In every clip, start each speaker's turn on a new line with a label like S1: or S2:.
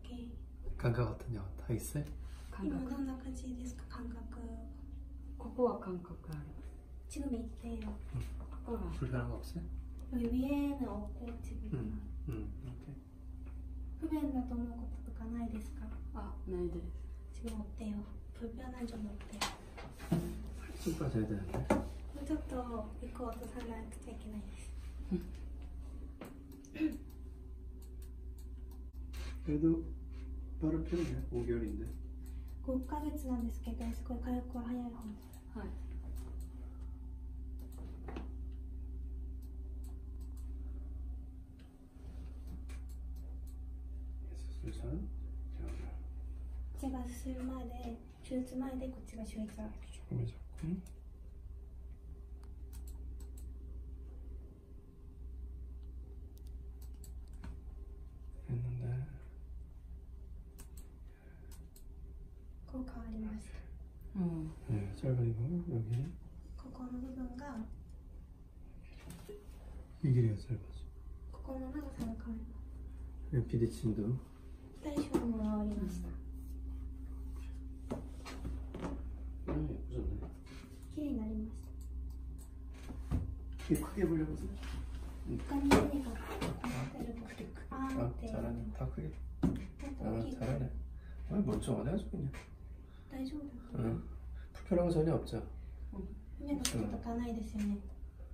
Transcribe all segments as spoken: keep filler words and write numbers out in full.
S1: 게
S2: 感覚어떠냐 다 있어요?
S1: 今どんな感じですか感覚
S3: ここは感覚ある。
S1: 지금 이때요.
S2: 불편한 거 없어요?
S1: 여기 위에는 없고 지금
S2: 응, 응, 오케이.
S1: 不便だと思うこととかないですか
S3: あ、ないです。
S1: 지금 어때요? 불편한 점 어때요?
S2: 쑥 빠져야 되는데.
S1: もうちょっと行こうとさなくちゃいけないです
S2: 그래도 빠른 편이네. 오 개월인데.
S1: ごかげつなんですけどすごい回復は早い方です。
S3: はい。
S2: 수술선.
S1: 제가 수술前で手術前でこっちが手術が
S2: 조금 해줬고. 했는데.
S1: こう変わりました。
S3: 음.
S2: 네, 짧아지고 여기.
S1: ここの部分が
S2: 이 길이가 짧아져.
S1: ここの長さが変わります。
S2: 여기 비대칭도.
S1: 大小も変わりました。
S2: 음, 예쁘졌네.
S1: 綺麗になりました。
S2: 이게 크게 보려고서.
S1: 他に何か思ってること。
S2: 아,
S1: 아, 네.
S2: 잘하네. 다 크게.
S1: もっと
S2: 아,
S1: 大きい。
S2: 잘하네. 아, 멀쩡하네 아주 그냥.
S1: 大丈夫だ。
S2: 응. 불편한 거 전혀 없죠.
S1: 目のこととかないですよね。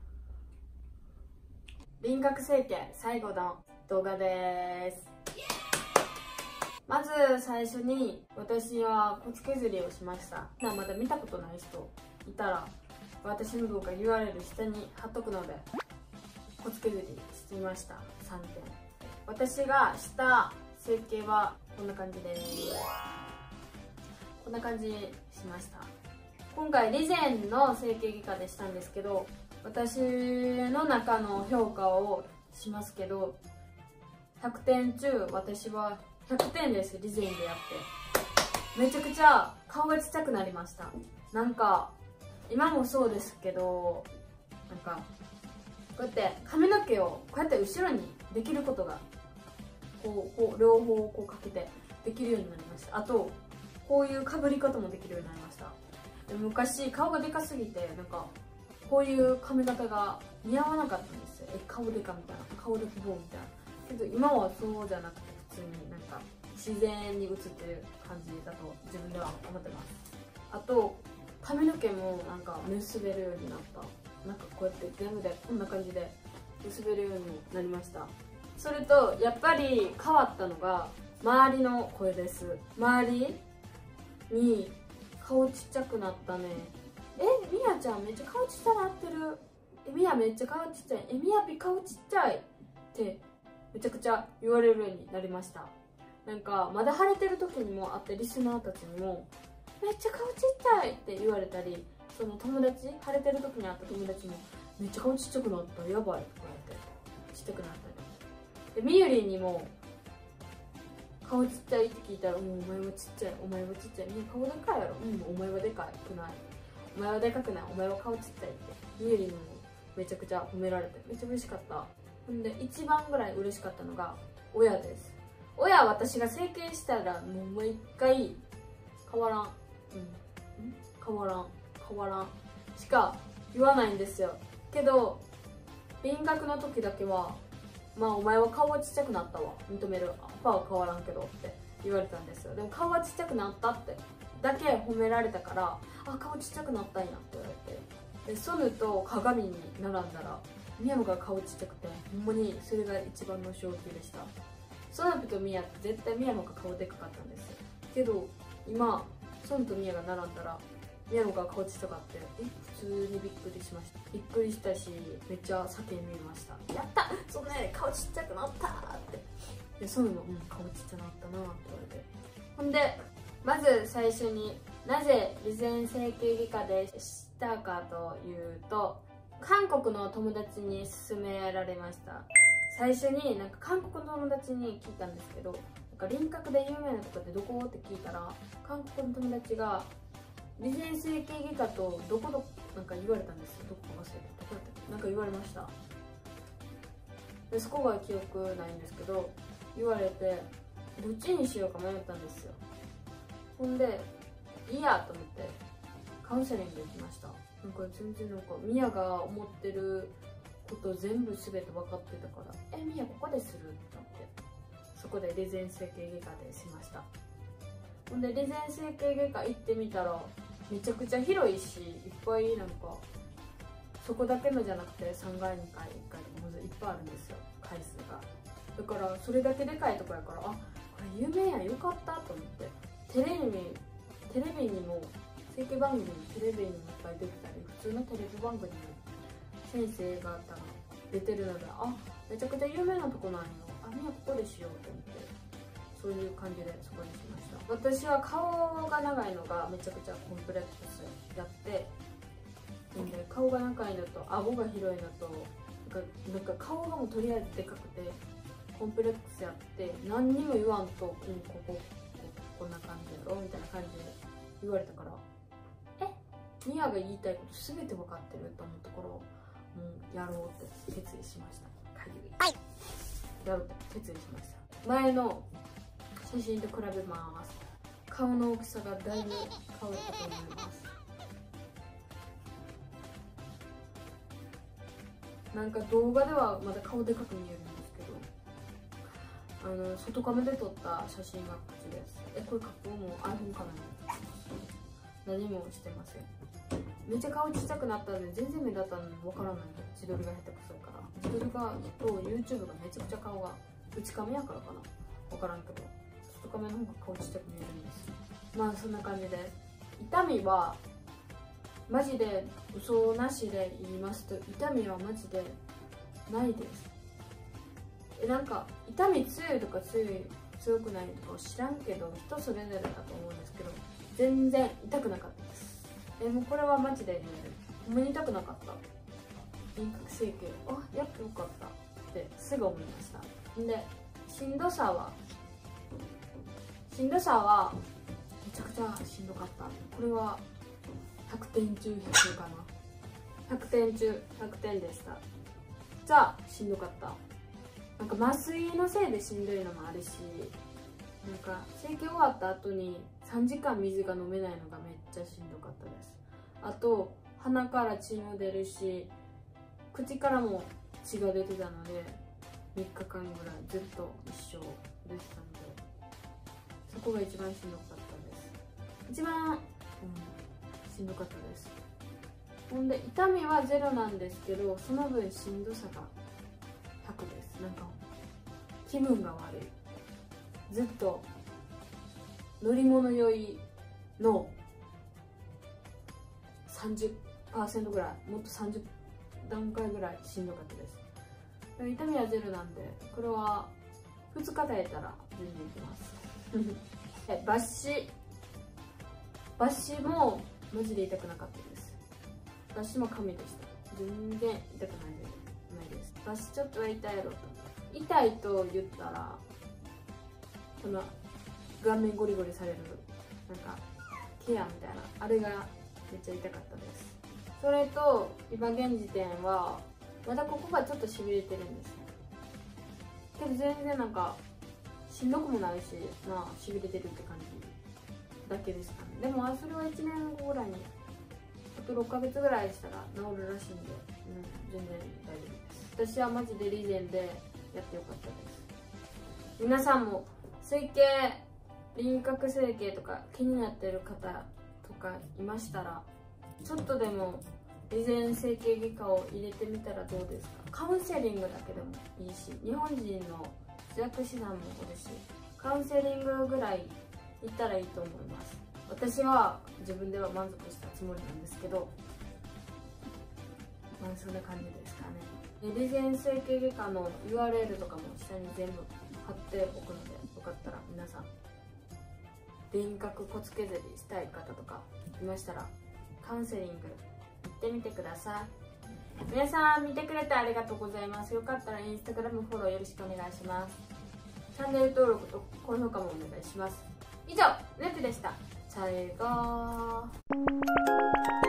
S3: 輪郭整形最後の動画です。まず最初に私は骨削りをしました。まだ見たことない人いたら私の動画 ユーアールエル 下に貼っとくので骨削りしてみました。さんてん。私がした整形はこんな感じです。こんな感じしました。今回リゼンの整形外科でしたんですけど、私の中の評価をしますけど、ひゃくてん中私はひゃくてんです。リゼンでやってめちゃくちゃ顔がちっちゃくなりました。なんか今もそうですけど、なんかこうやって髪の毛をこうやって後ろにできることがこうこう両方こうかけてできるようになりました。あとこういうかぶり方もできるようになりました。で昔顔がでかすぎてなんかこういう髪型が似合わなかったんですよ。え顔でかみたいな、顔で希望みたいな。けど今はそうじゃなくて普通になんか自然に映ってる感じだと自分では思ってます。あと髪の毛もなんか結べるようになった。なんかこうやって全部でこんな感じで結べるようになりました。それとやっぱり変わったのが周りの声です。周りに顔ちっちゃくなったね。え、みやちゃんめっちゃ顔ちっちゃなってる。え、みやめっちゃ顔ちっちゃい。え、みやぴ顔ちっちゃいってめちゃくちゃ言われるようになりました。なんかまだ腫れてる時にもあってリスナーたちにもめっちゃ顔ちっちゃいって言われたり、その友達腫れてる時に会った友達もめっちゃ顔ちっちゃくなったやばいとか言ってちっちゃくなったり、でみゆりんにも顔ちっちゃいって聞いたら「うん、お前はちっちゃい、お前はちっちゃい、みんな顔でかいやろ、うん、お前はでかくない、お前はでかくない、お前は顔ちっちゃい」ってみゆりんにもめちゃくちゃ褒められてめっちゃ嬉しかった。ほんで一番ぐらい嬉しかったのが親です。親は私が整形したらもうもう一回変わらん、うん、変わらん変わらんしか言わないんですよ。けど輪郭の時だけは「まあお前は顔はちっちゃくなったわ、認める、パは変わらんけど」って言われたんですよ。でも顔はちっちゃくなったってだけ褒められたから「あ、顔ちっちゃくなったんや」って言われて、でソヌと鏡に並んだらミヤモが顔ちっちゃくてほんまにそれが一番の衝撃でした。ソヌとミヤって絶対ミヤモが顔でかかったんですよ。けど今ソヌとミヤが並んだらミヤモが顔ちっちゃかってえ普通にびっくりしました。びっくりしたしめっちゃ叫んでみました。やった、そんなに顔ちっちゃくなったって。でソヌも、うん、顔ちっちゃなったなって言われて、ほんでまず最初になぜ備前整形外科でしたかというと、韓国の友達に勧められました。最初になんか韓国の友達に聞いたんですけど、なんか輪郭で有名なとこってどこって聞いたら、韓国の友達が備前整形外科とどこどなんか言われたんですよ。どこか忘れて、どこだったっけ、なんか言われました。でそこが記憶ないんですけど言われて、 どっちにしようか迷ったんですよ。ほんでいいやと思ってカウンセリング行きました。なんか全然なんかミヤが思ってること全部全て分かってたから「えミヤここでする?」ってなって、そこでレゼン整形外科でしました。ほんでレゼン整形外科行ってみたらめちゃくちゃ広いし、いっぱいなんかそこだけのじゃなくてさんがいにかいいっかいとかいっぱいあるんですよ、回数が。だからそれだけでかいとこやから、あこれ有名やん、よかったと思って、テレビテレビにも整形番組にテレビにもいっぱい出てたり、普通のテレビ番組に先生方が出てるので、あめちゃくちゃ有名なとこなんよ、あみんなここでしようと思って、そういう感じでそこにしました。私は顔が長いのがめちゃくちゃコンプレックスやって、んで顔が長いのと顎が広いのとなんか、なんか顔がもうとりあえずでかくてコンプレックスやって、何にも言わんと、うん、ここここんな感じやろみたいな感じで言われたから、えミヤが言いたいこと全て分かってると思ったから、もうやろうって決意しました。はい、やろうって決意しました。前の写真と比べます。顔の大きさがだいぶ変わったと思います。なんか動画ではまだ顔でかく見えるんですけど、あの外カメで撮った写真がこっちです。えこれ加工も iPhone カメラ何もしてません。めっちゃ顔ちっちゃくなったんで全然目立ったのにわからない。自撮りが下手くそいから、自撮りがと YouTube がめちゃくちゃ顔が内カメやからかな、わからんけど外カメの方が顔ちっちゃく見えるんですよ。まあそんな感じです。痛みはマジで嘘なしで言いますと、痛みはマジでないです。えなんか痛み強いとか強い強くないとか知らんけど、人それぞれだと思うんですけど、全然痛くなかったです。えもうこれはマジでね、ほんまに痛くなかった。輪郭整形あやってよかったってすぐ思いました。でしんどさはしんどさはめちゃくちゃしんどかった。これはひゃくてん中ひゃくかな、ひゃくてん中ひゃくてんでした。じゃあしんどかった。なんか麻酔のせいでしんどいのもあるし、なんか整形終わった後にさんじかん水が飲めないのがめっちゃしんどかったです。あと鼻から血も出るし口からも血が出てたのでみっかかんぐらいずっと一生出てたので、そこが一番しんどかったです。一番、うん、しんどかったです。ほんで痛みはゼロなんですけど、その分しんどさがひゃくです。なんか気分が悪い。ずっと乗り物酔いの さんじゅっパーセント ぐらい、もっとさんじゅう段階ぐらいしんどかったです。でも痛みはゼロなんで、これはふつか耐えたら全然いきますえ抜歯抜歯もマジで痛くなかったです。抜歯も神でした。全然痛くないです抜歯ちょっとは痛いやろと。痛いと言ったらこの顔面ゴリゴリされるなんかケアみたいなあれがめっちゃ痛かったです。それと今現時点はまだここがちょっとしびれてるんですけど、全然なんかしんどくもないし、まあしびれてるって感じだけですかね。でもそれはいちねんごぐらいにあとろっかげつぐらいしたら治るらしいんで、うん、全然大丈夫です。私はマジでリゼンでやってよかったです。皆さんも整形輪郭整形とか気になってる方とかいましたら、ちょっとでもリゼン整形外科を入れてみたらどうですか。カウンセリングだけでもいいし、日本人の薬師さんもおるし、カウンセリングぐらい行ったらいいと思います。私は自分では満足したつもりなんですけど、まあそんな感じですかね。リゼン整形外科の ユーアールエル とかも下に全部貼っておくので、よかったら皆さん輪郭骨削りしたい方とかいましたらカウンセリング行ってみてください。皆さん見てくれてありがとうございます。よかったらインスタグラムフォローよろしくお願いします。チャンネル登録と高評価もお願いします。以上、ループでした。最後。